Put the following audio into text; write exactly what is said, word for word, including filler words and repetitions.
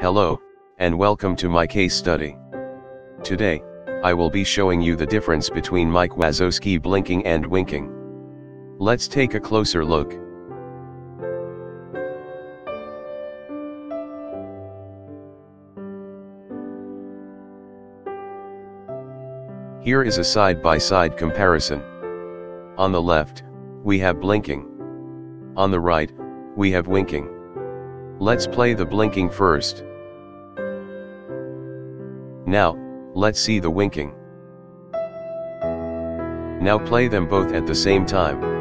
Hello, and welcome to my case study. Today, I will be showing you the difference between Mike Wazowski blinking and winking. Let's take a closer look. Here is a side-by-side comparison. On the left, we have blinking. On the right, we have winking. Let's play the blinking first. Now, let's see the winking. Now play them both at the same time.